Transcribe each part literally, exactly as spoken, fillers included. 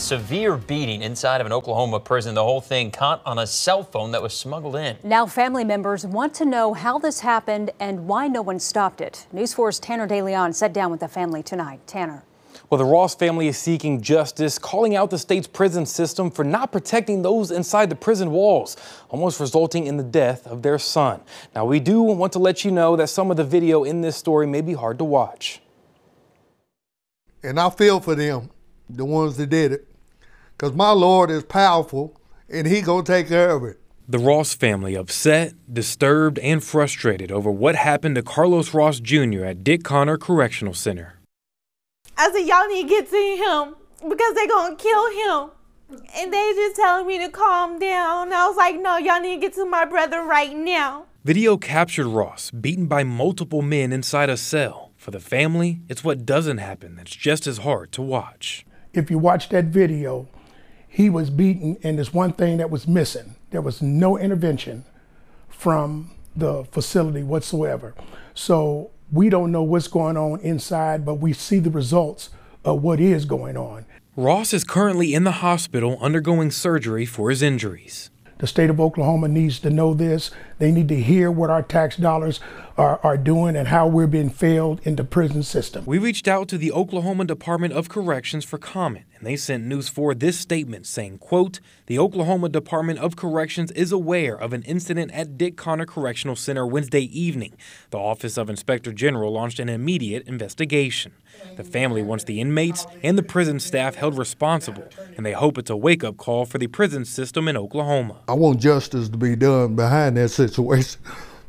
severe beating inside of an Oklahoma prison. The whole thing caught on a cell phone that was smuggled in. Now family members want to know how this happened and why no one stopped it. News four's Tanner DeLeon sat down with the family tonight. Tanner. Well, the Ross family is seeking justice, calling out the state's prison system for not protecting those inside the prison walls, almost resulting in the death of their son. Now, we do want to let you know that some of the video in this story may be hard to watch. And I feel for them, the ones that did it, because my Lord is powerful and he gonna take care of it. The Ross family upset, disturbed, and frustrated over what happened to Carlos Ross Junior at Dick Connor Correctional Center. I said, y'all need to get to him because they're going to kill him. And they just telling me to calm down. I was like, no, y'all need to get to my brother right now. Video captured Ross beaten by multiple men inside a cell. For the family, it's what doesn't happen that's just as hard to watch. If you watch that video, he was beaten, and there's one thing that was missing. There was no intervention from the facility whatsoever. So we don't know what's going on inside, but we see the results of what is going on. Ross is currently in the hospital undergoing surgery for his injuries. The state of Oklahoma needs to know this. They need to hear what our tax dollars are, are doing and how we're being failed in the prison system. We reached out to the Oklahoma Department of Corrections for comment, and they sent News four this statement saying, quote, the Oklahoma Department of Corrections is aware of an incident at Dick Connor Correctional Center Wednesday evening. The Office of Inspector General launched an immediate investigation. The family wants the inmates and the prison staff held responsible, and they hope it's a wake-up call for the prison system in Oklahoma. I want justice to be done behind that situation.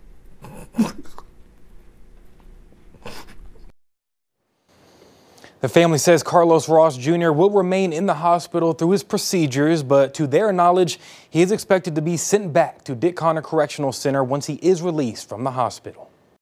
The family says Carlos Ross Junior will remain in the hospital through his procedures, but to their knowledge, he is expected to be sent back to Dick Connor Correctional Center once he is released from the hospital.